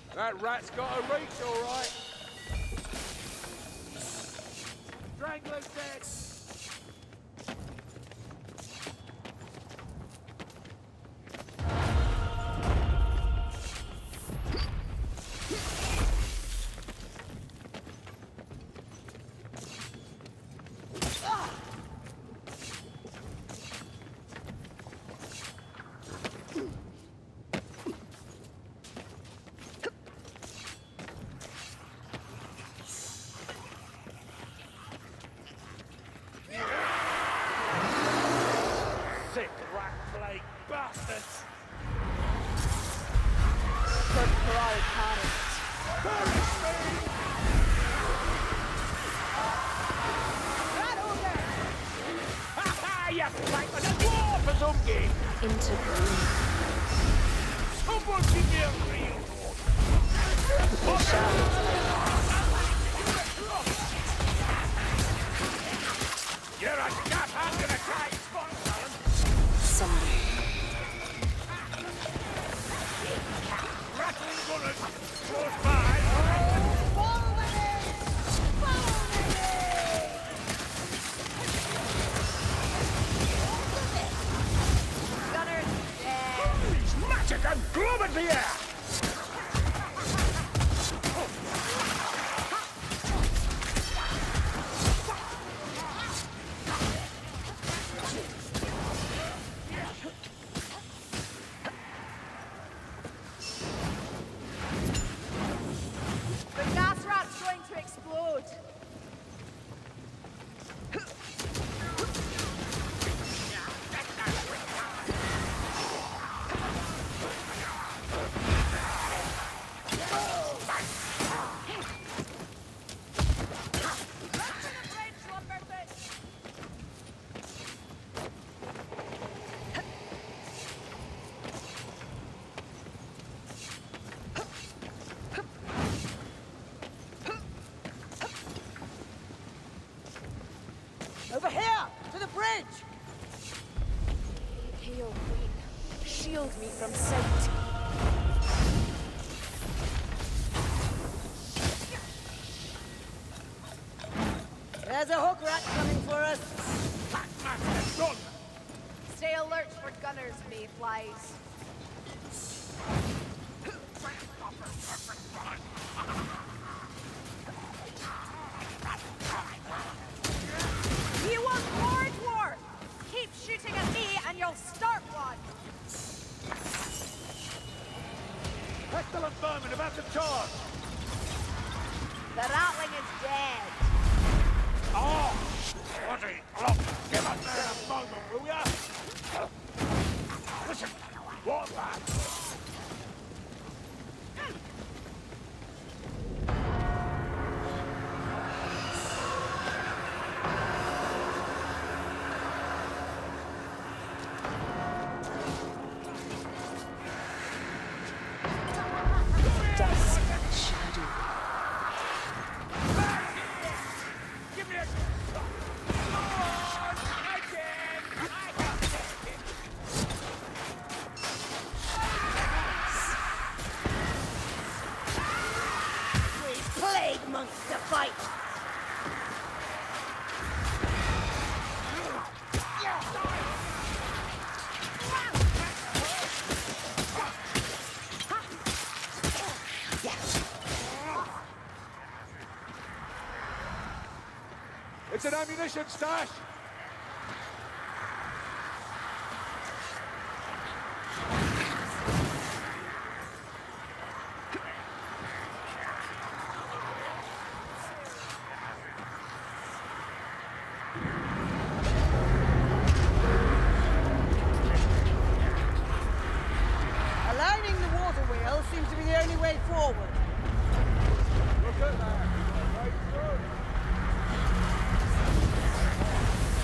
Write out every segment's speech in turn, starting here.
That rat's got a reach, all right. Strangler's dead. Over here! To the bridge! Hail, Queen. Shield me from sight. There's a hook rat coming for us. Stay alert for gunners, mayflies. You want more dwarf? Keep shooting at me and you'll start one. Pestilent vermin about to charge. The ratling is dead. Oh! Bloody look! Give us there a moment, will ya? Listen, what that? It's an ammunition stash! Aligning the water wheel seems to be the only way forward. Look at that! Right through.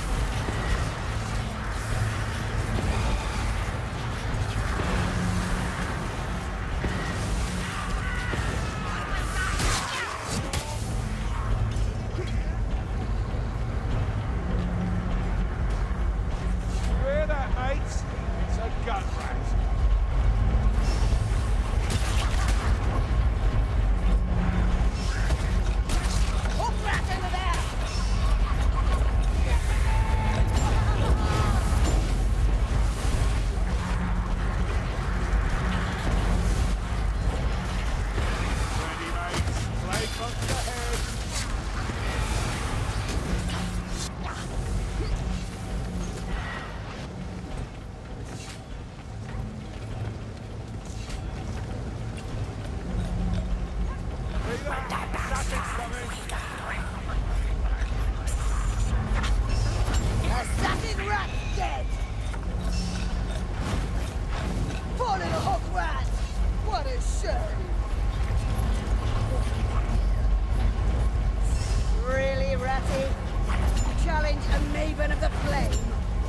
Really, Ratty? Challenge a maven of the flame?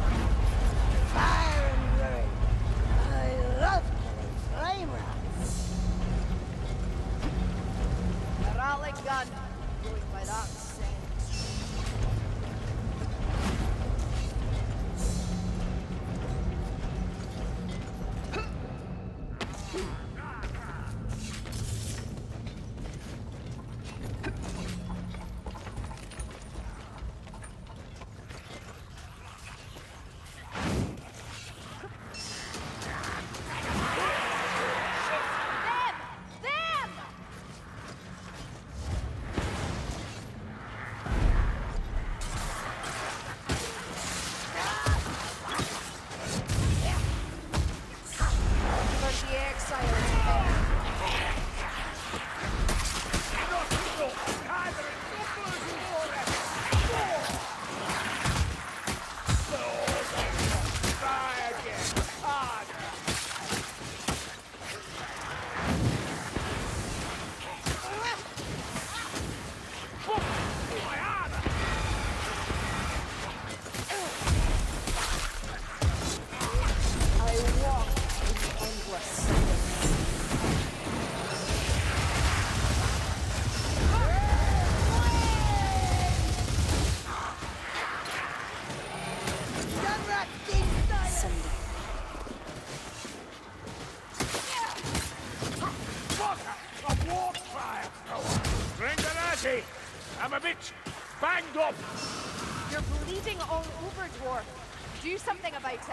Fire and ruin. I love killing flame rats. A rattling gun. Going by that scent. I'm a bit banged up. You're bleeding all over, dwarf. Do something about it.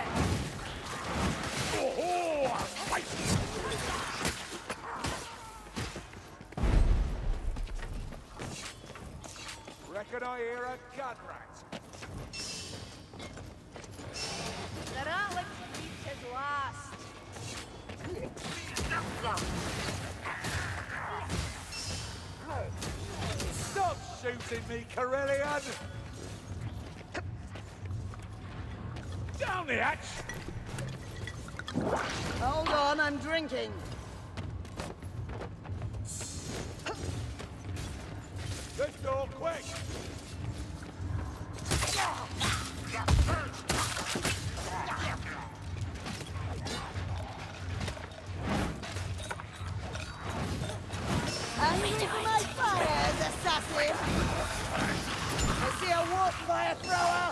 Oh, I'll fight you. Reckon I hear a gun rat. The ratling reached his last. Stop shooting me, Corellian! Down the hatch! Hold on, I'm drinking. Let's go quick! Angry for my fires, assassin! I see a warp fire thrower!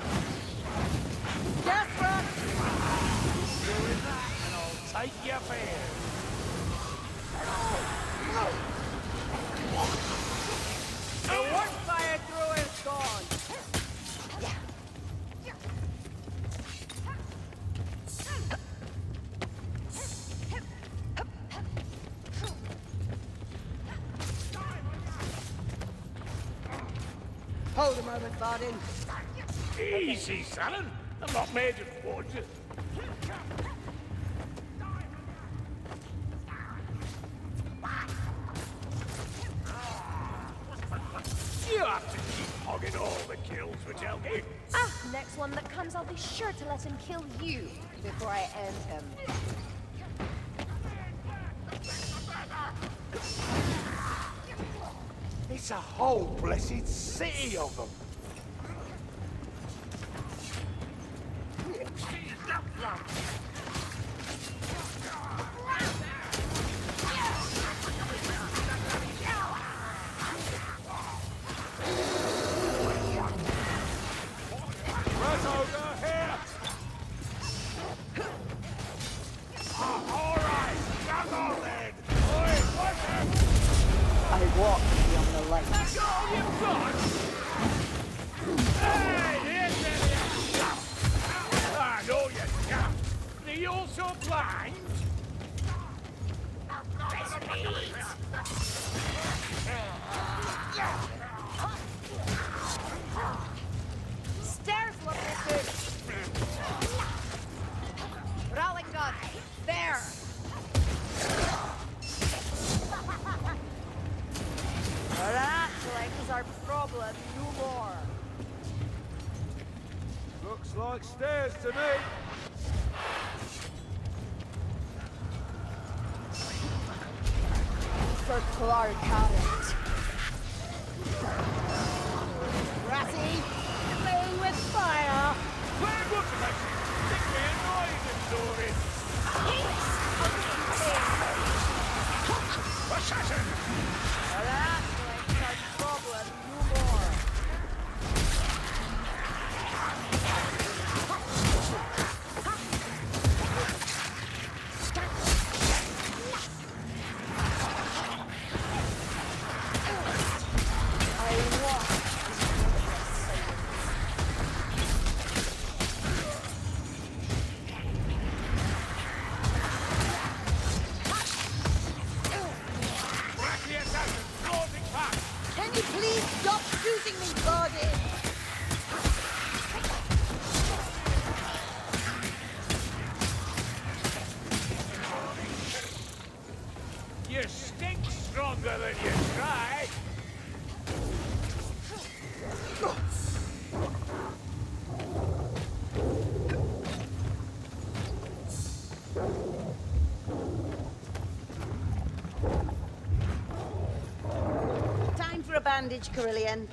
Yes, Rat! Doing that, and I'll take your fare. The warp fire thrower is gone! Hold a moment, Bardin. Easy, son. I'm not made of wood. You have to keep hogging all the kills, Vitelki. Ah, next one that comes, I'll be sure to let him kill you before I end him. It's a whole blessed city of them. Right over here. All right, come on then. Oi, what's that? I walk beyond the light. That's all you've got? Hey, here's the... Ah, no, you can't. Are you also blind? Stairs look good. Rattling gun. There. Ratling's our problem, no more. Looks like stairs to me. for Clark Kent. Ratty, playing with fire. Where was it? Think me annoyed and Dory. Assassin! Well, that ain't no problem no more. Bracky assassin, closing back! Can you please stop shooting me, Body? You stink stronger than you try! Time for a bandage, Carillion.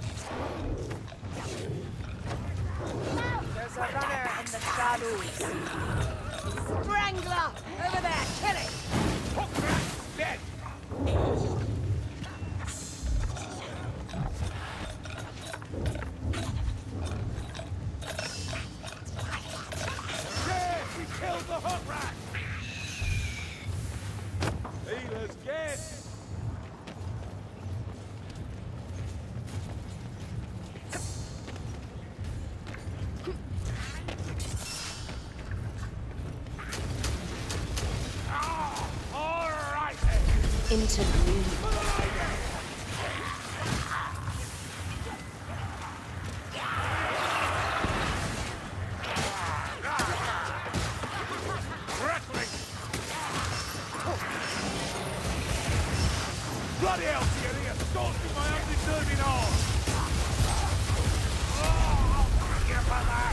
There's a runner in the shadows. Strangler! Over there, kill it! Hook rat, dead! Yeah, we killed the hook rat! Healer's dead! All right then! Into green. Rattling! Bloody hell, Thierry! Assaulting my undeserving arm! Oh, I'll thank you for that!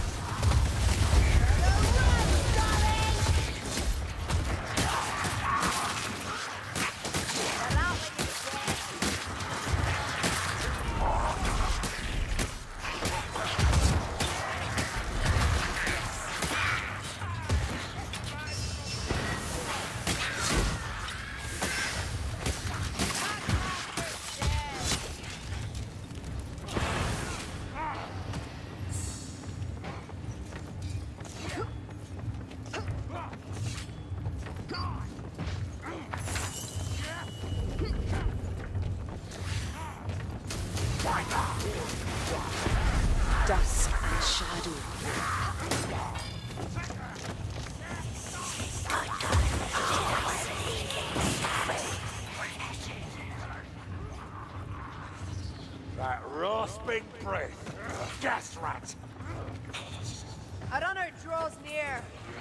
Dusk and shadow. That rasping breath! Gas rat! A runner draws near.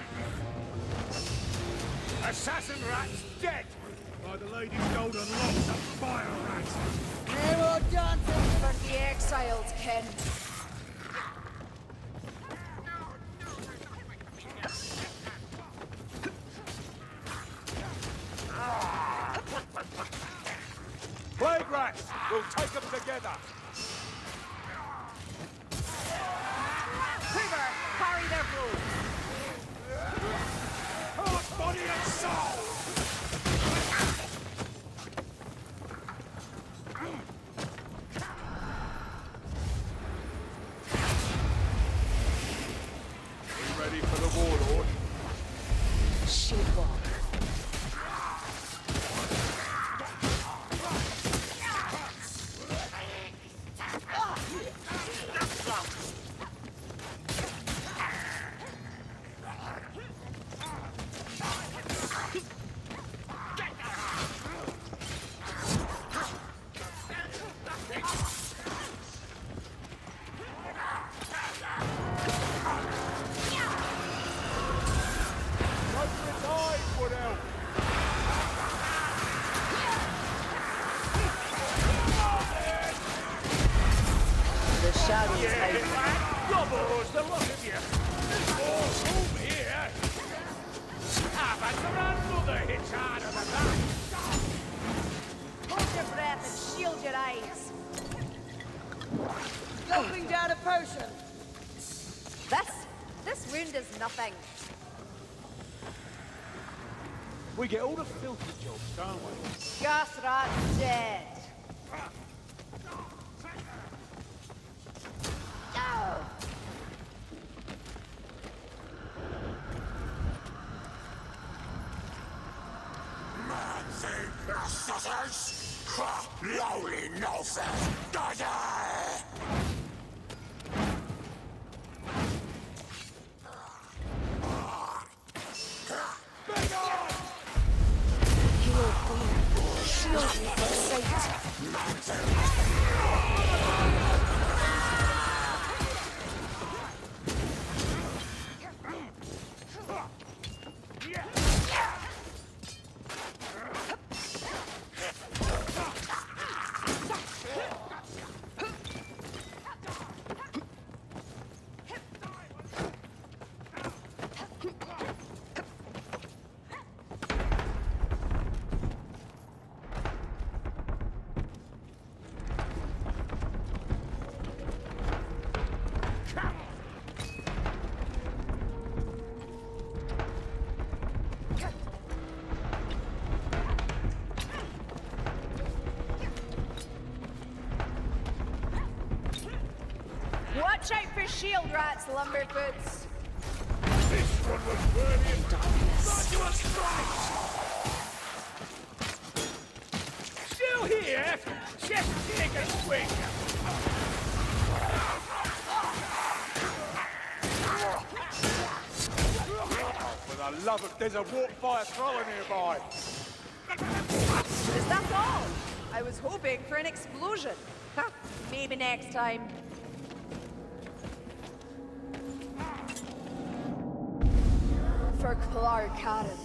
Assassin rat's dead! By the Lady's Golden Locks, a fire rat! No more dancing. For the exiles, Ken. Plague rats! We'll take them together! Quiver, carry their blows. Heart, body, and soul! You ready for the warlord? Sheepwalk. Shadows hide. Gobbles, the lot of you! There's more room here! Have a grandmother hits harder than that! potion. This wound is nothing. We get all the filthy jobs, don't we? Gasrat's dead. Lowly nonsense! Die! Hero Queen, shield me from Satan. Watch out for shield rats, lumberfoots. This one was worthy of darkness. You a strike! Still here? Just take a swing! For the love of... There's a warp fire thrower nearby. Is that all? I was hoping for an explosion. Huh, maybe next time. For Clark Karen.